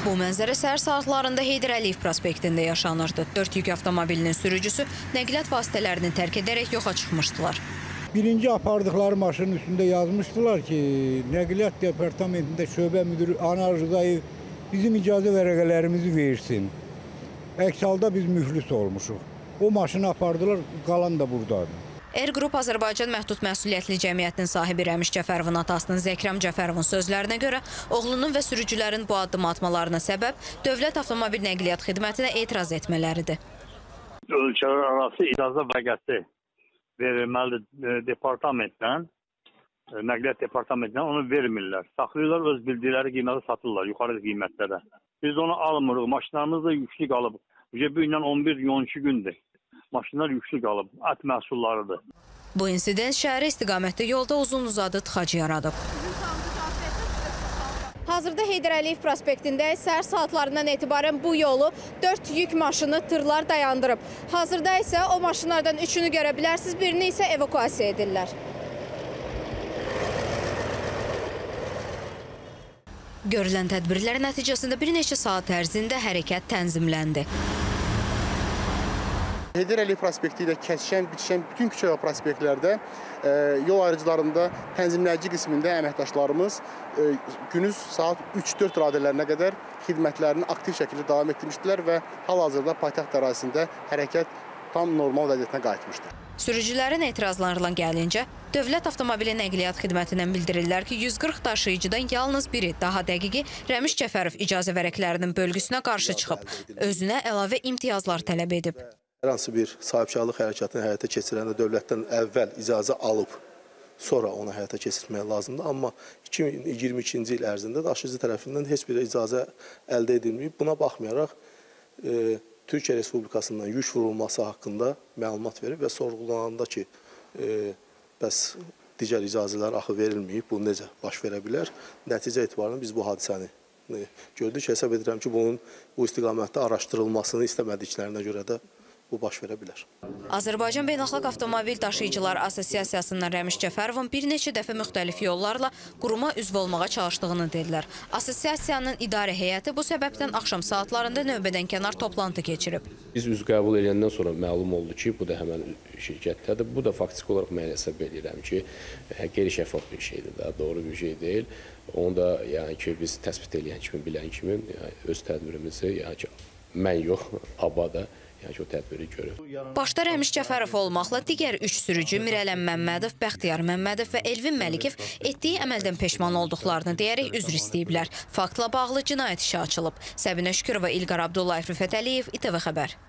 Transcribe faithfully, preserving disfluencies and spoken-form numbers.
Bu mənzərə səhər saatlarında Heydər Əliyev prospektində yaşanırdı. Dörd yük avtomobilinin sürücüsü nəqliyyat vasitələrini tərk edərək yoxa çıxmışdılar. Birinci apardıkları maşının üstündə yazmışdılar ki, Nəqliyyat Departamentində şöbə müdürü Anar Rızayev bizim icazə vərəqələrimizi versin. Əks halda biz müflis olmuşuq. O maşını apardılar, qalan da buradadır. Er Qrup Azərbaycan Məhdud Məsuliyyətli Cəmiyyətinin sahibi Rəmiş Cəfərovun atasının Zəkrəm Cəfərovun sözlərinə görə oğlunun və sürücülərin bu addım atmalarına səbəb Dövlət Avtomobil Nəqliyyat Xidmətinə etiraz etmələridir. Ölkələr arası icazə vərəqəsi verilməli departamentdən, Nəqliyyat Departamentindən onu vermirlər. Saxlayırlar, öz bildikləri qiymətə satırlar, yuxarı qiymətlərə. Biz onu almırıq, maşınlarımız da yüklü qalıb. Bu gündən on bir on iki gündür. Maşınlar yüklü qalıb, ət məhsullarıdır. Bu insident şəhərə istiqamətdə yolda uzun-uzadı tıxac yaradıb. Hazırda Heydər Əliyev prospektində səhər saatlarından etibarən bu yolu dörd yük maşını tırlar dayandırıb. Hazırda isə o maşınlardan üçünü görə bilərsiniz, birini isə evakuasiya edirlər. Görülən tədbirlər nəticəsində bir neçə saat ərzində hərəkət tənzimləndi. Heydər Əliyev prospekti ilə kəsişən, bitişən bütün küçə və prospektlərdə e, yol ayrıcılarında tənzimləyici qismində əməkdaşlarımız e, günüz saat üç dörd radələrinə qədər xidmətlərini aktiv şəkildə davam etdirmişdilər və hal-hazırda paytaxt ərazisində hərəkət tam normal vəziyyətinə qayıtmışdır. Sürücülərin etirazlarına gəlincə, Dövlət Avtomobili Nəqliyyat Xidmətindən bildirirlər ki, yüz qırx daşıyıcıdan yalnız biri, daha dəqiqi Rəmiş Cəfərov icazə vərəqələrinin bölgüsünə qarşı çıxıb, özünə əlavə imtiyazlar tələb edib. Hər hansı bir sahibkarlıq hərəkatını həyata keçirəndə dövlətdən əvvəl icazə alıb, sonra onu həyata keçirmək lazımdır. Amma iki min iyirmi ikinci il ərzində daşıyıcı tərəfindən heç bir icazə əldə edilməyib. Buna baxmayaraq, e, Türkiyə Respublikasından yük vurulması haqqında məlumat verib və sorğulananda ki, e, bəs digər icazələr axı verilməyib, bu necə baş verə bilər? Nəticə etibarında biz bu hadisəni e, gördük. Hesab edirəm ki, bunun bu istiqamətdə araşdırılmasını istəmədiklərinə görə də bu baş verə bilər. Azərbaycan Beynəlxalq Avtomobil Daşıyıcılar Assosiasiyasından Rəmiş Cəfərovun bir neçə dəfə müxtəlif yollarla quruma üzv olmağa çalışdığını dedilər. Assosiasiyanın idarə heyəti bu səbəbdən axşam saatlarında növbədən kənar toplantı keçirib. Biz üzv qəbul edəndən sonra məlum oldu ki, bu da həmən şirkətdədir. Bu da faktiki olaraq mən hesab edirəm ki, qeyri-şəffaf bir şeydir, daha doğru bir şey deyil. Onu da yəni ki, biz təsbit edən kimi, bilən kimi yəni, öz tədbirimizi, yəni ki, mən yox, abada yəni ki, o tədbiri görür. Başda Rəmiş Cəfərov olmaqla digər üç sürücü Mirələm Məmmədov, Bəxtiyar Məmmədov və Elvin Məlikov etdiyi əməldən peşman olduqlarını deyərək üzr istəyiblər. Faktla bağlı cinayət işi açılıb. Səbinə Şükürova, İlqar Abdullayev, Rüfət Əliyev, İTV Xəbər.